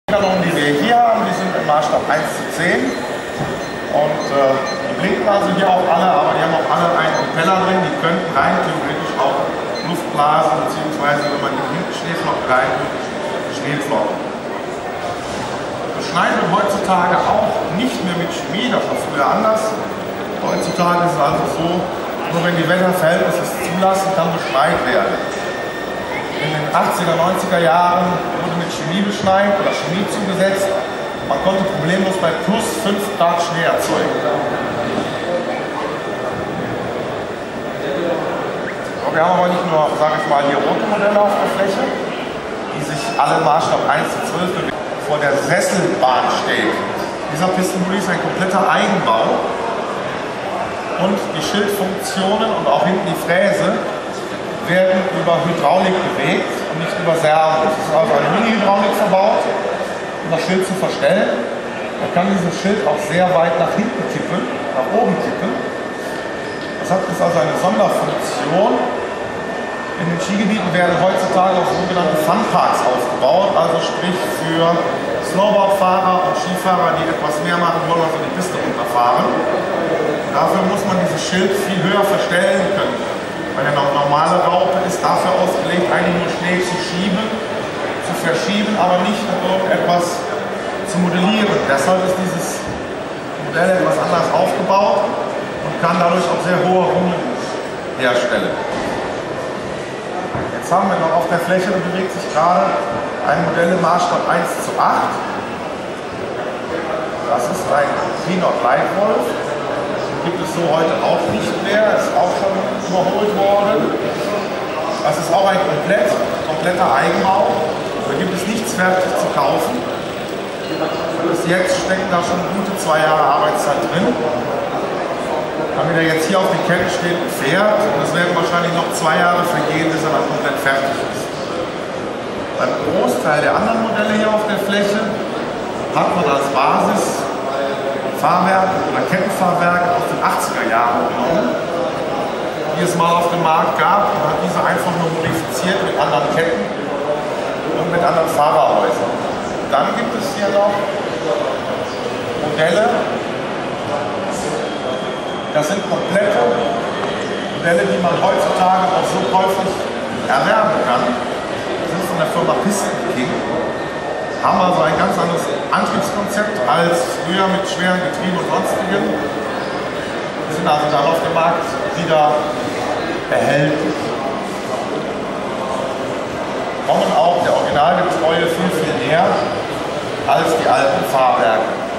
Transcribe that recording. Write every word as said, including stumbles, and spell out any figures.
Die wir hier haben, die sind im Maßstab eins zu zehn und äh, die blinken also hier auch alle, aber die haben auch alle einen Propeller drin, die könnten rein theoretisch auch Luft blasen, beziehungsweise wenn man die hinten Schneeflocken reintut, Schnee flocken. Beschneiden wird heutzutage auch nicht mehr mit Chemie, das war früher anders. Heutzutage ist es also so, nur wenn die Wetterverhältnisse es zulassen, kann beschneit werden. In den achtziger, neunziger Jahren wurde mit Chemie beschneit oder Chemie zugesetzt. Man konnte problemlos bei plus fünf Grad Schnee erzeugen. So, wir haben aber nicht nur, sage ich mal, hier rote Modelle auf der Fläche, die sich alle im Maßstab eins zu zwölf bewegen. Vor der Sesselbahn steht. Dieser Pistenbully ist ein kompletter Eigenbau und die Schildfunktionen und auch hinten die Fräse werden über Hydraulik bewegt und nicht über Servo. Es ist also eine Mini-Hydraulik verbaut, um das Schild zu verstellen. Man kann dieses Schild auch sehr weit nach hinten kippen, nach oben kippen. Das hat ist also eine Sonderfunktion. In den Skigebieten werden heutzutage auch sogenannte Funparks aufgebaut, also sprich für Snowboardfahrer und Skifahrer, die etwas mehr machen wollen, als die Piste runterfahren. Dafür muss man dieses Schild viel höher verstellen können. Eine normale Raupe ist dafür ausgelegt, eigentlich nur Schnee zu schieben, zu verschieben, aber nicht um irgendetwas zu modellieren. Deshalb ist dieses Modell etwas anders aufgebaut und kann dadurch auch sehr hohe Runden herstellen. Jetzt haben wir noch auf der Fläche, da bewegt sich gerade ein Modell im Maßstab eins zu acht. Das ist ein Pinot Leitwolf. Gibt es so heute auch nicht mehr, ist auch schon überholt worden. Das ist auch ein komplett, kompletter Eigenbau. Da gibt es nichts fertig zu kaufen. Bis jetzt stecken da schon gute zwei Jahre Arbeitszeit drin. Wenn er jetzt hier auf den Ketten steht, ein Pferd, das werden wahrscheinlich noch zwei Jahre vergehen, bis er dann komplett fertig ist. Beim Großteil der anderen Modelle hier auf der Fläche hat man als Basis Fahrwerke oder Kettenfahrwerke aus den achtziger Jahren genommen, die es mal auf dem Markt gab, und hat diese einfach nur modifiziert mit anderen Ketten und mit anderen Fahrerhäusern. Dann gibt es hier noch Modelle, das sind komplette Modelle, die man heutzutage auch so käuflich erwerben kann. Das sind von der Firma Piston King. Haben also ein ganz anderes Antriebskonzept als früher mit schweren Getrieben und sonstigen. Die sind also dann auf dem Markt wieder erhältlich. Kommen auch der Originalgetreue viel, viel näher als die alten Fahrwerke.